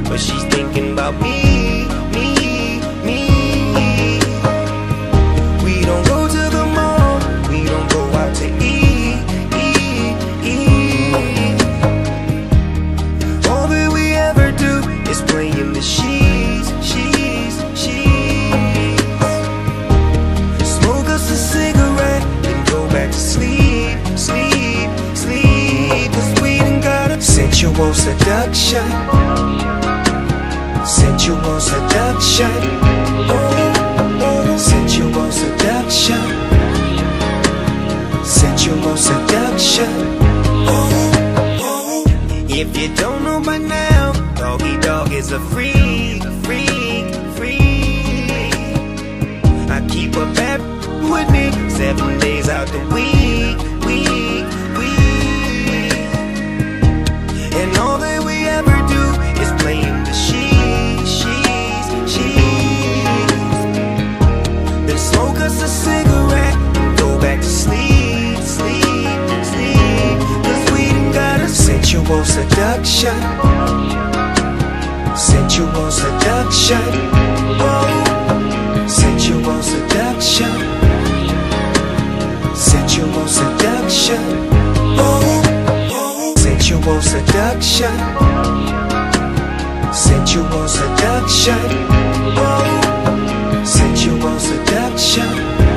but she's thinking about me, me, me. We don't go to the mall, we don't go out to eat, eat, eat. All that we ever do is play in the sheets, sheets, sheets. Smoke us a cigarette, then go back to sleep, sleep, sleep. 'Cause we done got a sensual seduction, sensual seduction, oh, oh. Sensual seduction, sensual seduction, oh, oh. If you don't know by now, Doggy Dog is a freak, freak, freak. I keep a bad with me 7 days out the week, week, week. And all that we ever do is play in the sheets, sheets, sheets. Then smoke us a cigarette and go back to sleep, sleep, sleep. 'Cause we done got a sensual seduction, sensual seduction, oh. Sensual seduction, sensual seduction, oh, oh. Sensual seduction, sensual seduction, oh. Sensual seduction,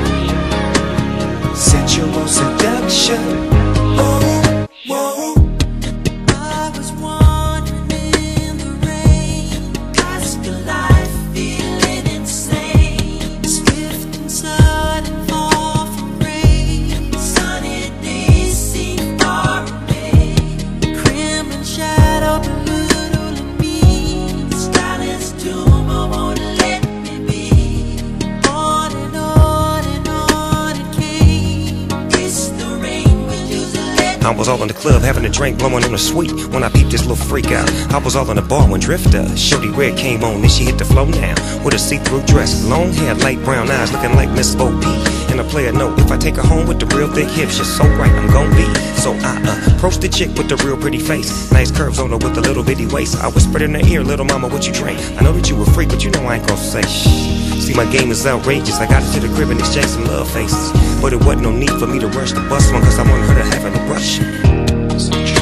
sensual seduction, oh, oh. I was wandering in the rain, lost a life feeling insane, swift and sudden fall from grace. Sunny days seem far away, crimson shadow belittling me. Silence tomb won't let me be. On and on and on it came. It's the rain we usually let. I was all in the club having a drink, blowing on the sweet when I peeped this little freak out. I was all in the bar when Drifter, Shorty Red came on, then she hit the flow now with a see-through dress, long hair, light brown eyes, looking like Miss O.P. And a player note, if I take her home with the real thick hips, she's so right, I'm gon' be. So I approached the chick with the real pretty face, nice curves on her with a little bitty waist. I whispered in her ear, little mama, what you drink? I know that you a freak, but you know I ain't gon' say shh. See, my game is outrageous. I got her to the crib and exchanged some love faces, but it wasn't no need for me to rush the bus one, 'cause I wanted her to have an brush.